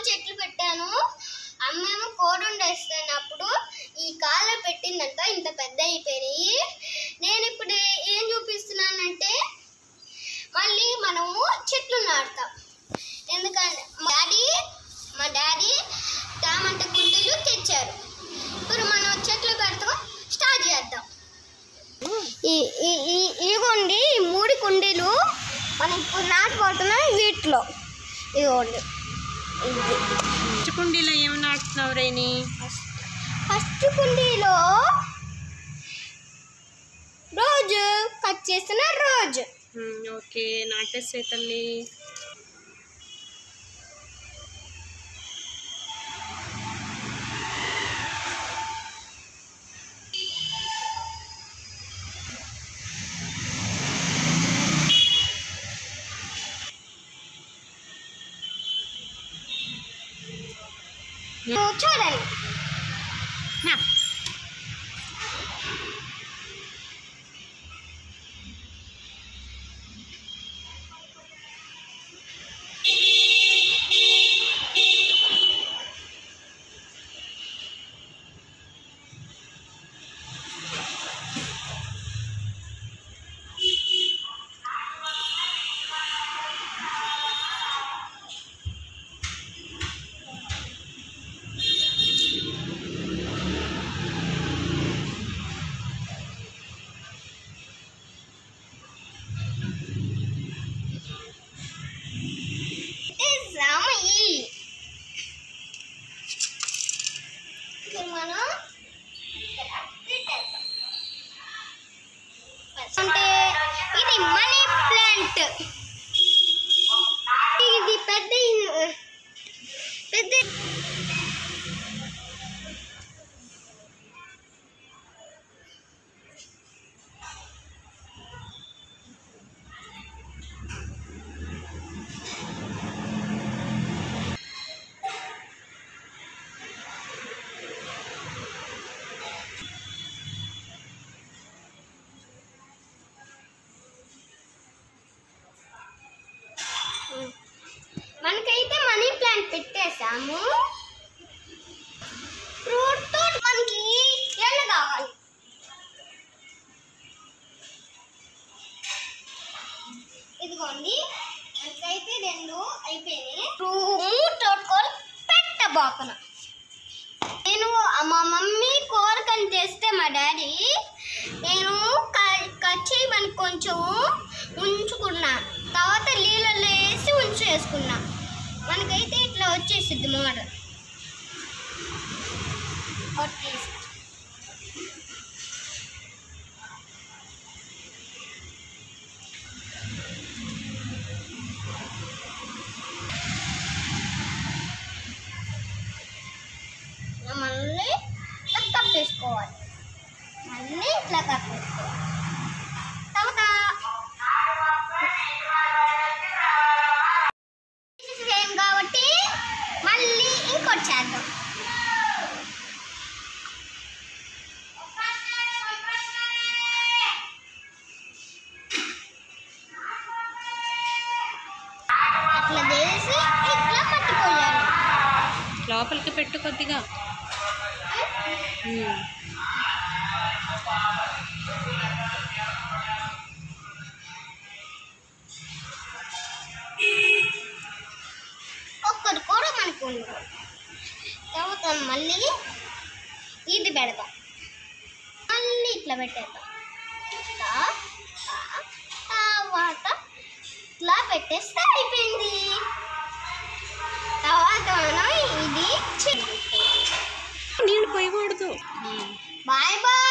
చెట్లు పెట్టాను. అమ్మేమో కోడుండేస్తున్నప్పుడు ఈ కాలం పెట్టిందంట ఇంత పెద్ద అయిపోయినాయి. నేను ఇప్పుడు ఏం చూపిస్తున్నానంటే మళ్ళీ మనము చెట్లు నాటుతాం. ఎందుకంటే మా డాడీ తామంట కుండీలు తెచ్చారు. ఇప్పుడు మనం చెట్లు పెడతాం స్టార్ట్ చేద్దాం. ఇదిగోండి 3 కుండీలు మనం ఇప్పుడు నాటుకుంటున్నాం. వీటిలో ఇదిగోండి ఫస్ట్ కుండీలో ఏమి నాటుతున్నావు రేని? ఫస్ట్ కుండీలో రోజు కట్ చేసిన రోజు. ఓకే, నాటేసే తల్లి. చూడండి అంటే ఇది మనీ ప్లాంట్. ఇది పెద్ద మనకైతే మనీ ప్లాంట్ పెట్టేసాము. ఫ్రూట్ తో మనకి ఎండ కావాలి. ఇదిగోండి మనకైతే 2 అయిపోయినాయి. తోడుకొని పెట్టబోతున్న నేను మా మమ్మీ కూరకని చేస్తే మా డాడీ నేను కట్ చేయమని కొంచెం ఉంచుకున్నా. తర్వాత నీళ్ళలో వేసి ఉంచేసుకున్నా. మనకైతే ఇట్లా వచ్చేసిద్ది మోడల్. మళ్ళీ ఇట్లా కప్పేసుకోవాలి. మళ్ళీ ఇట్లా కప్పేసుకోవాలి. తర్వాత కాబట్టి మళ్ళీ ఇంకోటి చేద్దాం. అట్లా వేసి ఇట్లా పట్టుకోవాలి. లోపలికి పెట్టు కొద్దిగా. ఒక్కటి కూడా మనకు ఉండదు. తర్వాత మళ్ళీ ఇది పెడతాం. మళ్ళీ ఇట్లా పెట్టేద్దాం. తర్వాత ఇట్లా పెట్టేస్తే అయిపోయింది. తర్వాత మనం ఇది నీళ్ళు పోయకూడదు. Bye bye.